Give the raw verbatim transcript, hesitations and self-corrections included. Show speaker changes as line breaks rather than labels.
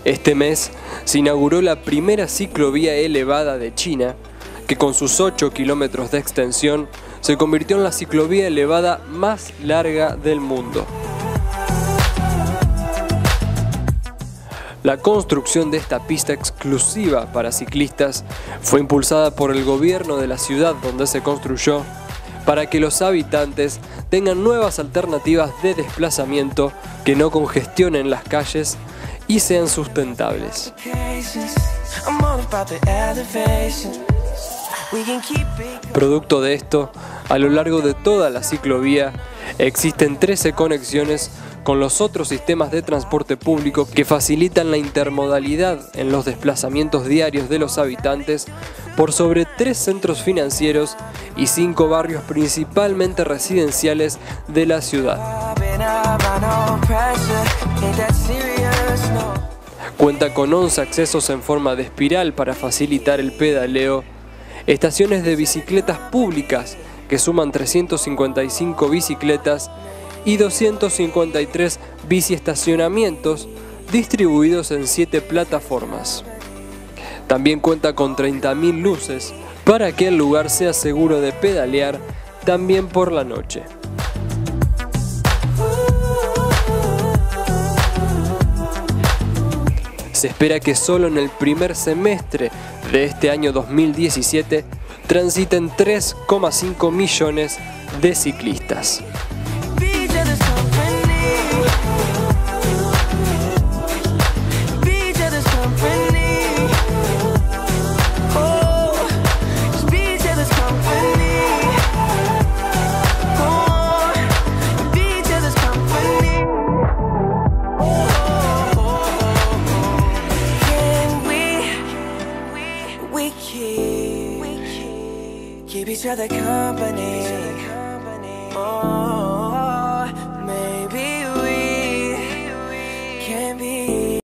Este mes se inauguró la primera ciclovía elevada de China, que con sus ocho kilómetros de extensión se convirtió en la ciclovía elevada más larga del mundo. La construcción de esta pista exclusiva para ciclistas fue impulsada por el gobierno de la ciudad donde se construyó, para que los habitantes tengan nuevas alternativas de desplazamiento que no congestionen las calles y sean sustentables. Producto de esto, a lo largo de toda la ciclovía existen trece conexiones con los otros sistemas de transporte público que facilitan la intermodalidad en los desplazamientos diarios de los habitantes por sobre tres centros financieros y cinco barrios principalmente residenciales de la ciudad. Cuenta con once accesos en forma de espiral para facilitar el pedaleo, estaciones de bicicletas públicas que suman trescientas cincuenta y cinco bicicletas y doscientos cincuenta y tres biciestacionamientos distribuidos en siete plataformas. También cuenta con treinta mil luces para que el lugar sea seguro de pedalear también por la noche. Se espera que solo en el primer semestre de este año dos mil diecisiete transiten tres coma cinco millones de ciclistas.
Keep each other company. Oh.